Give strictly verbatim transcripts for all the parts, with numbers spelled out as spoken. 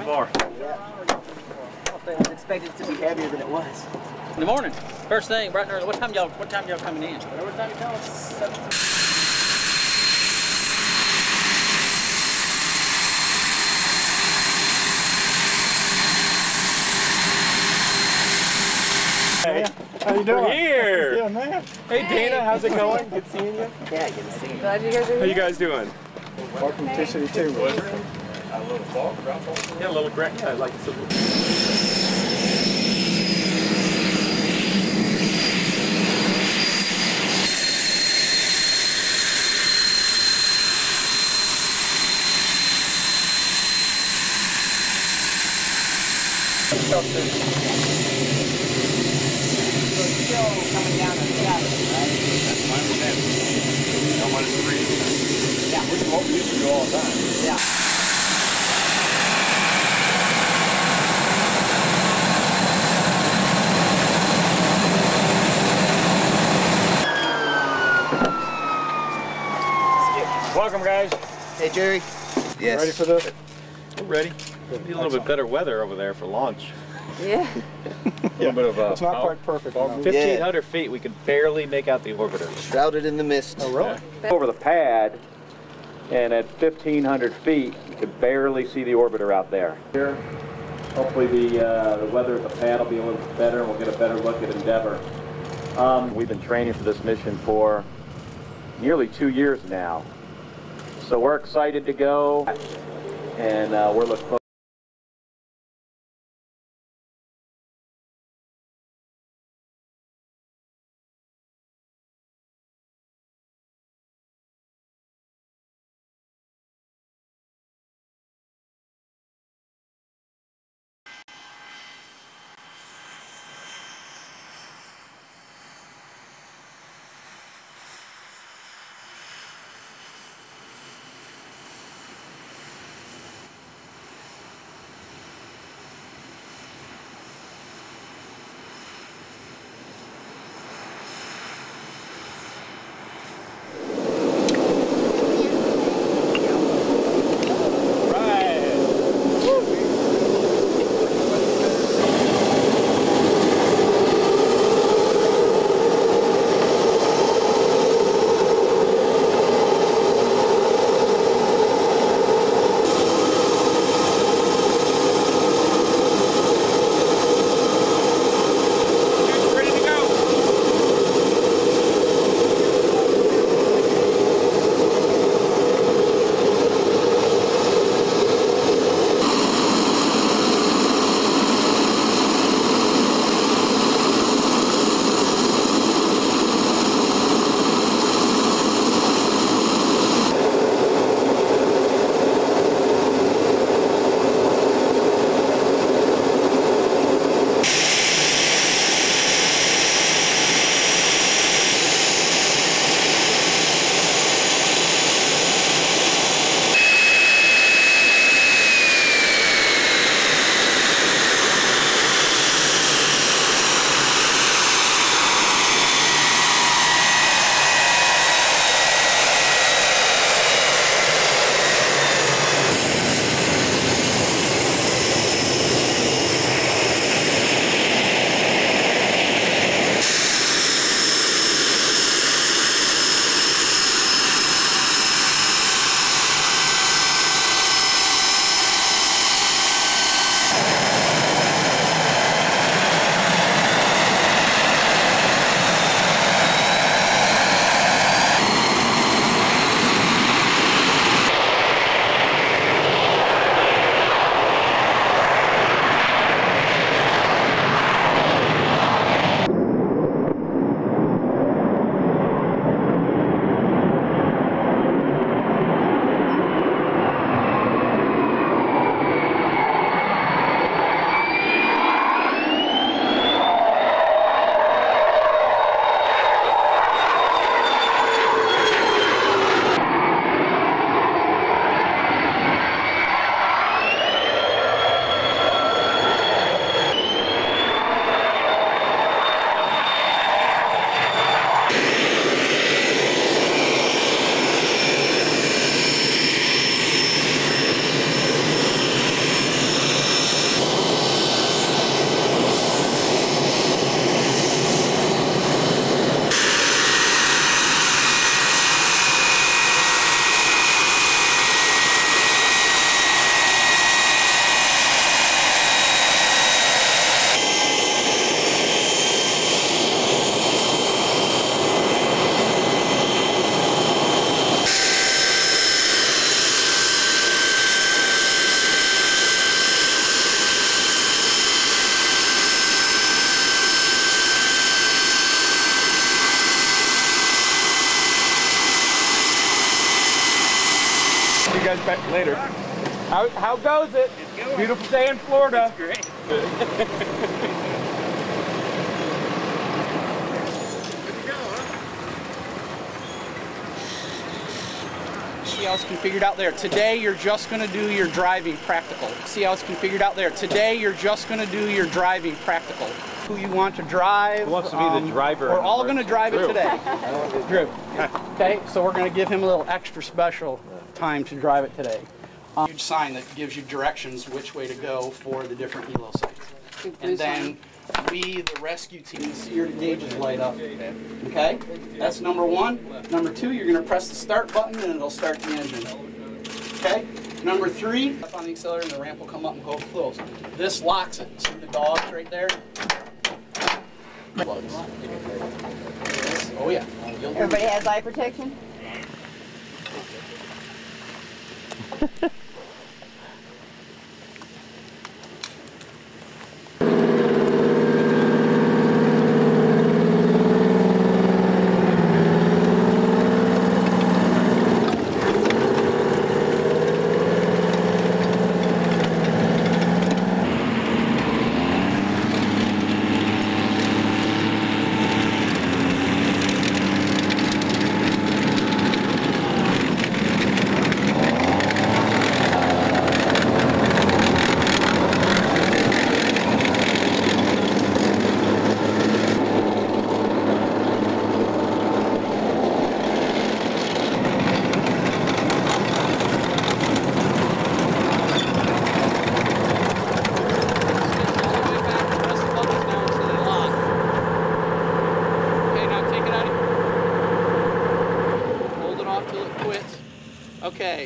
Too far. Yeah. I was expecting it to be heavier than it was. In the morning, first thing, bright and early. What time y'all? What time y'all coming in? Whatever time you tell us. seven. Hey, how you doing? We're here. Yeah, man. Hey, Dana, how's it going? Good seeing you. Yeah, good to see you. Glad you guys are here. How you guys doing? Welcome to City Two. A little fog, yeah, a little crack. Yeah, I like it. So it's still coming down on the shadow, right? That's my understanding. How much is three? Yeah. Which is what we used to do all the time. Yeah. Welcome, guys. Hey, Jerry. Yes. Ready for this? We're ready. Be a little bit better weather over there for launch. Yeah. A little bit of a It's not quite perfect. no. fifteen hundred feet, we can barely make out the orbiter. Shrouded in the mist. Oh, really? Over the pad, and at fifteen hundred feet, you can barely see the orbiter out there. Here, hopefully the, uh, the weather at the pad will be a little bit better, and we'll get a better look at Endeavour. Um, we've been training for this mission for nearly two years now, so we're excited to go, and uh, we're looking forward. back later. How, how goes it? Beautiful day in Florida. It's great. See how it's configured out there. Today you're just going to do your driving practical. See how it's configured out there. Today you're just going to do your driving practical. Who you want to drive. Who wants to be um, the driver? We're all going to drive Drew. it today. Drew. Okay, so we're going to give him a little extra special time to drive it today. Um, huge sign that gives you directions which way to go for the different E L O sites. And then we, the rescue team, see your gauges light up. Okay? That's number one. Number two, you're going to press the start button and it'll start the engine. Okay? Number three, up on the accelerator and the ramp will come up and go close. This locks it. See the dogs right there? Plugs. Oh yeah. Everybody has eye protection? Okay.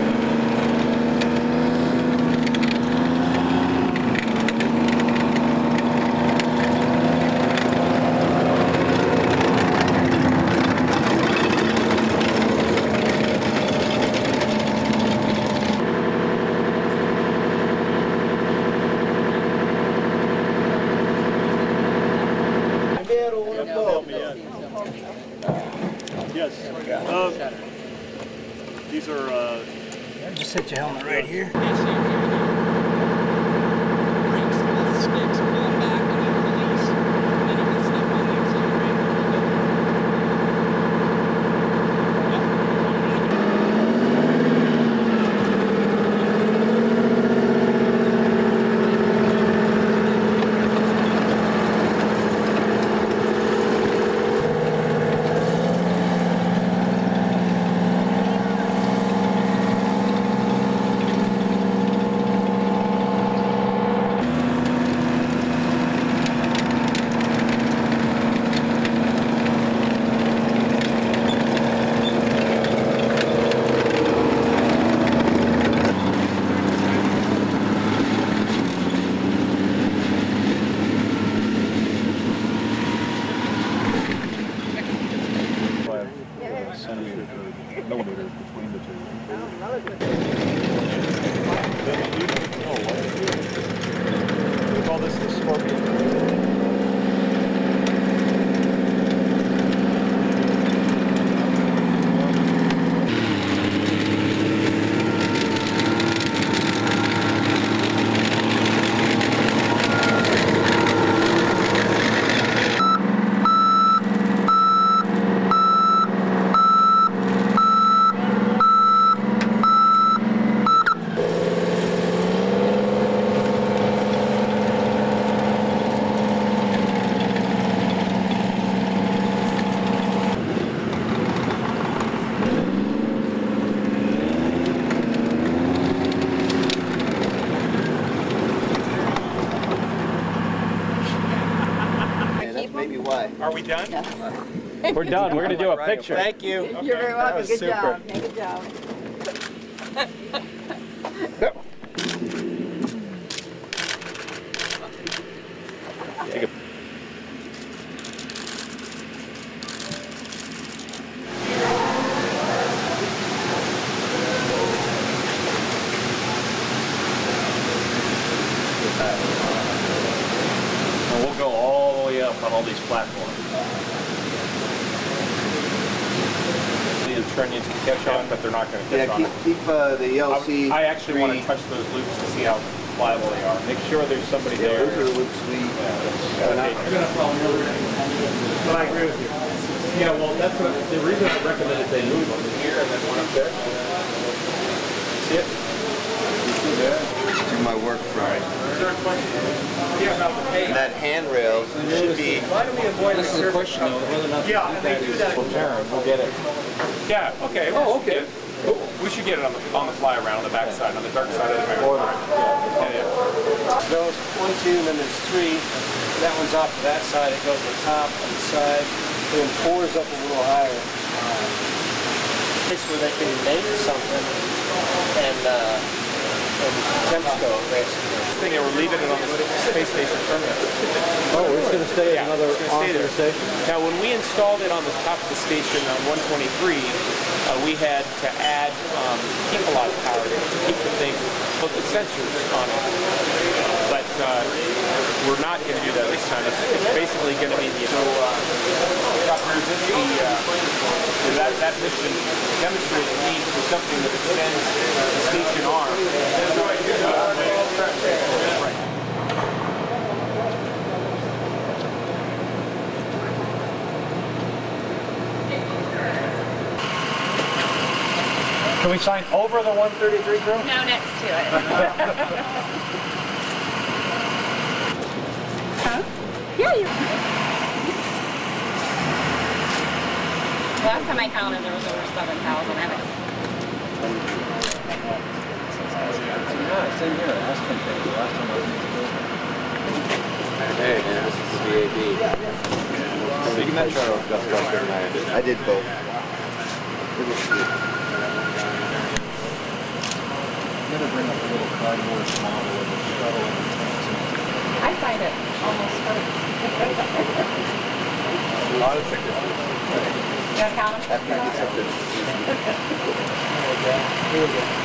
Yes. Um, these are. Uh, Just set your helmet right here. Are we done? No. We're done. We're going to do a picture. Thank you. Okay. You're very welcome. Good super. job. Yeah, good job. Take a and we'll go all the way up on all these platforms. trunnions can catch on, but they're not going to catch Yeah, on. keep, keep uh, the E L C. I, I actually want to touch those loops to see how pliable they are. Make sure there's somebody Yeah, there. those are the loops we. Okay. But I agree with you. Yeah, well, that's what the reason I recommended they move one here and then one up there. See it? Do my work right. Yeah, about the pay. And that handrail should be. Why do we avoid This is a question of whether or not Yeah, and they do that. We'll get it. Yeah, okay. Oh, okay. We should get it on the on the fly around on the back side, on the dark side of the mirror. Yeah, yeah. Goes one, two, and then there's three. That one's off to that side. It goes to the top and the side. And then four is up a little higher. Place where they can make something and uh, and temps go basically. Thing they were leaving it on the space station terminal. Oh, it's going to stay Yeah, at another it's gonna stay there. station. Now, when we installed it on the top of the station on one twenty-three, uh, we had to add um, keep a lot of power to keep the thing, put the sensors on it. But uh, we're not going to do that this time. It's, it's basically going to be the so, uh, the, uh, that, that mission demonstrated the need for something that extends the station arm. Can we sign over the one thirty-three crew? No, next to it. Huh? Yeah, you. Last time I counted, there was over seven thousand. I haven't. Yeah, same here. Last time, the last time I was in the Hey man, this is the V A B. I did both. It was good. I'm going to bring up a little cardboard model of the shuttle and the tanks. I find it almost perfect. A lot of signatures. You want to count them? After you get something. Here we go.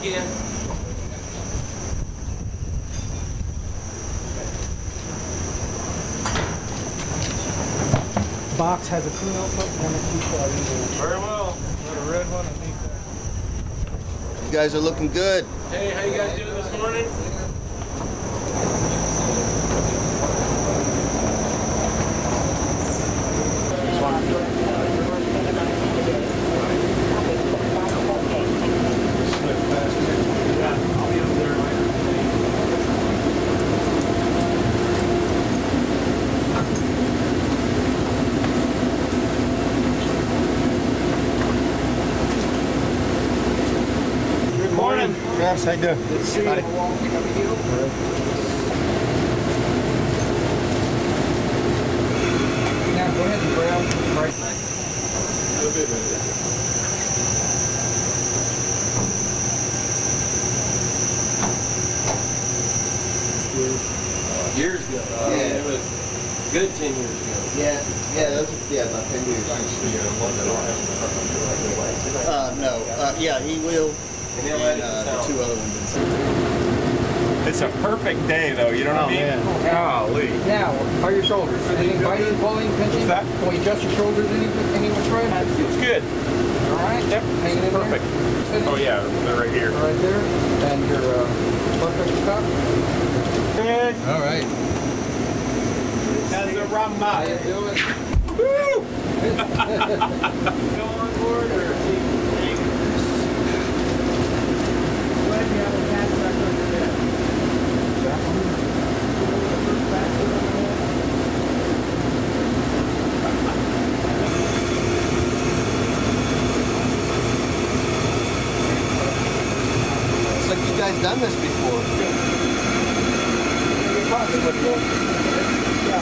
again. Box has a crew output and a key card in there. Very well. Got a red one underneath there. You guys are looking good. Hey, how you guys doing this morning? Travis, how you doing? Good to see you. Howdy. Now go ahead and grab right side. Years ago. Uh, Yeah. It was good ten years ago. Yeah, yeah, those are, yeah, about ten years. Uh, no, uh, yeah, he will, And he'll and edit uh, the the sound. two other ones. It's a perfect day, though. You know what I mean? Golly. Now, how are your shoulders? Are they biting, pulling, pinching? What's that? Can we adjust your shoulders any, any which way? It feels good. All right. Yep. Hanging in Perfect. there? Oh yeah, they're right here. Right there. And your uh, perfect cup. Good. All right. How's the rum How you doing? Woo! Go on board or keep anchors? Glad you have a pass back over there. Looks like you guys done this before. Your pockets are full. Yeah.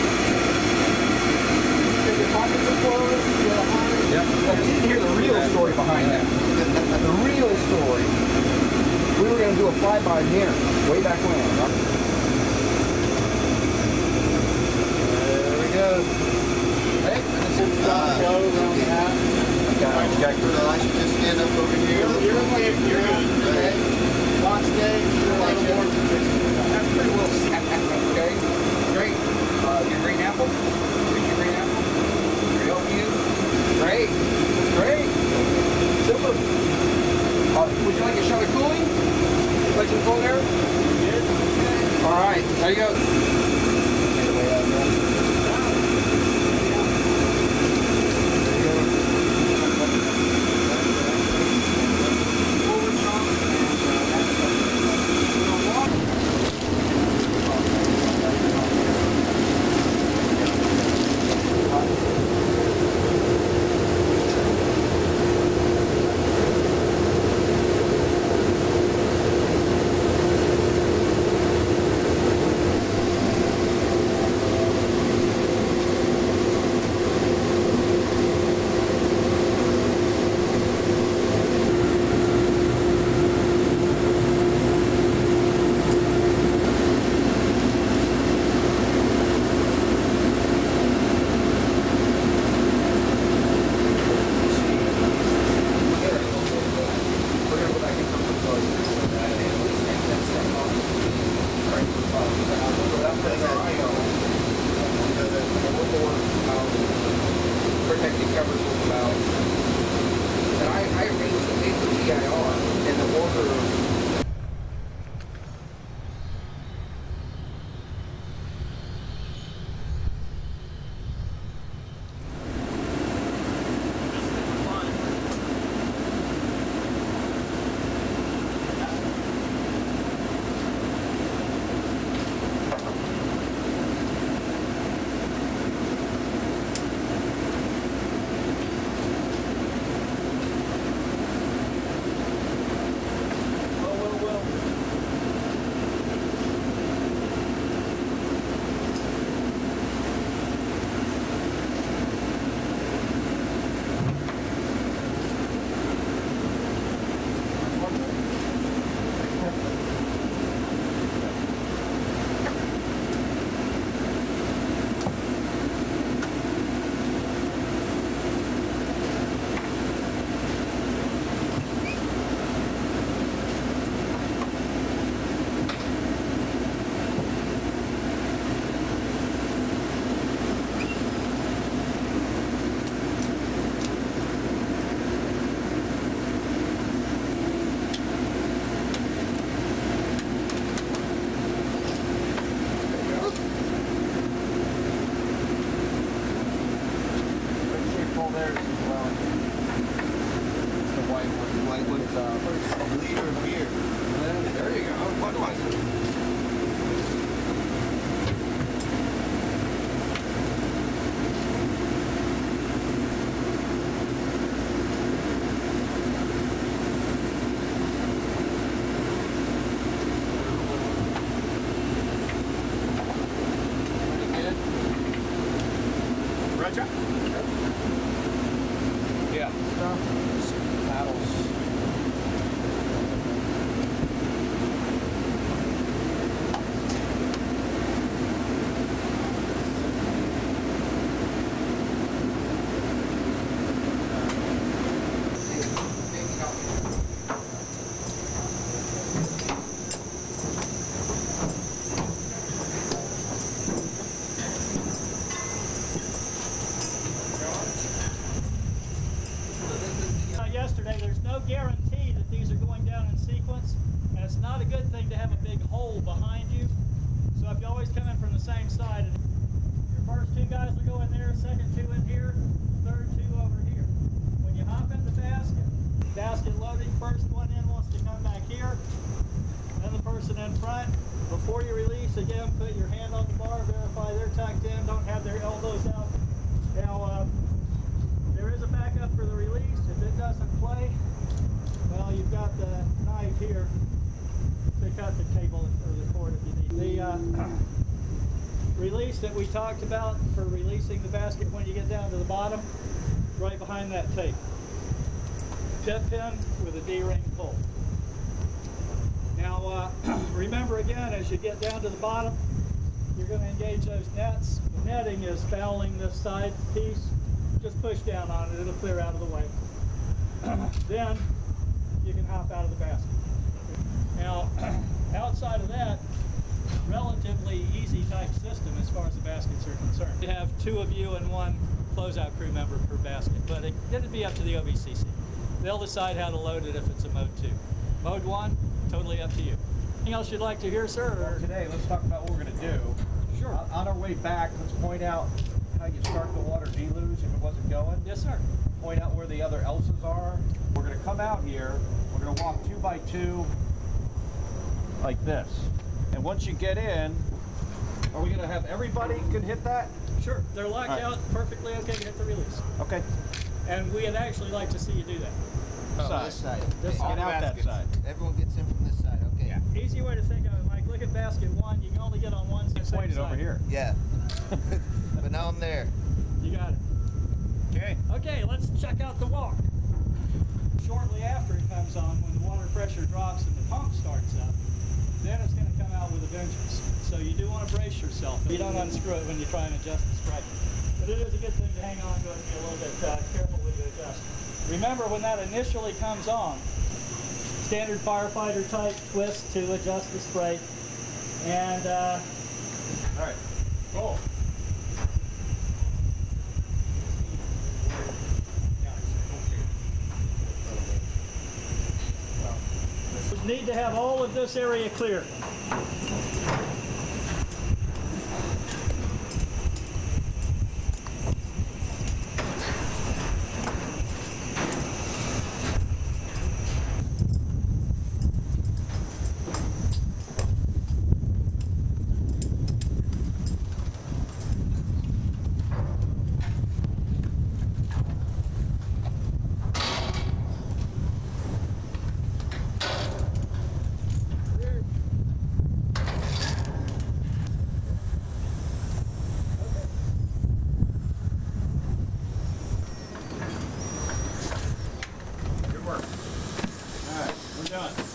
Your pockets are full. Yeah. Now, you didn't hear the real story behind that. The real story. We were going to do a flyby here, way back when. Right? There we go. Hey, and this is Uh, close on the hat. So I should just stand up over here. You're okay. You're good. Okay. Box day. You're like more. That's pretty well set. Okay. Great. Uh, your green apple. Drink your green apple. Help you. Great. Great. Super. Uh, would you like a shot of cooling? Like some cold air? Yes. All right. There you go. white one. The white one is uh, a liter of beer. There you go. Budweiser. Yeah. Stuff. Paddles. Yesterday, there's no guarantee that these are going down in sequence, and it's not a good thing to have a big hole behind you. So if you always come in from the same side, your first two guys will go in there, second two in here, third two over here. When you hop in the basket, basket loading, first one in wants to come back here, then the person in front. Before you release, again, put your hand on the bar, verify they're tucked in, don't have their elbows out. Now, uh, there is a backup for the release. If it doesn't play, well, you've got the knife here to cut the cable or the cord if you need. The uh, release that we talked about for releasing the basket when you get down to the bottom, right behind that tape. Tip pin with a D-ring pull. Now, uh, remember again, as you get down to the bottom, you're going to engage those nets. The netting is fouling this side piece. Just push down on it, it'll clear out of the way. Then you can hop out of the basket. Now, outside of that, relatively easy type system as far as the baskets are concerned. You have two of you and one closeout crew member per basket, but it, it'd be up to the O V C C. They'll decide how to load it if it's a mode two. Mode one, totally up to you. Anything else you'd like to hear, sir? Well, today, let's talk about what we're going to do. Sure. On, on our way back, let's point out how you start the water deluge if it wasn't going. Yes, sir. Point out where the other else's are. We're going to come out here. We're going to walk two by two like this. And once you get in, are we going to have everybody can hit that? Sure. They're locked Right. out, perfectly okay to hit the release. Okay. And we'd actually like to see you do that. Oh, Side. this side. This Get side. out that Baskets. side. Everyone gets in from this side. Okay. Yeah. Easy way to think of it, Mike. Look at basket one. You can only get on one side. Point it over here. Yeah. But now I'm there. You got it. Okay. Okay, let's check out the walk. Shortly after it comes on, when the water pressure drops and the pump starts up, then it's going to come out with a vengeance. So you do want to brace yourself. You don't unscrew it when you try and adjust the spread. But it is a good thing to hang on to it and be a little bit uh, careful with the adjust. Remember, when that initially comes on, standard firefighter type twist to adjust the spray. And, uh, All right. roll. We need to have all of this area clear. Done.